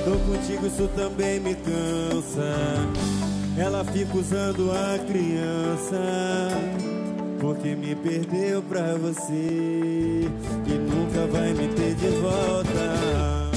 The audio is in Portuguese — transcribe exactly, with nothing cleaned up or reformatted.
Tô contigo, isso também me cansa. Ela fica usando a criança, porque me perdeu pra você e nunca vai me ter de volta.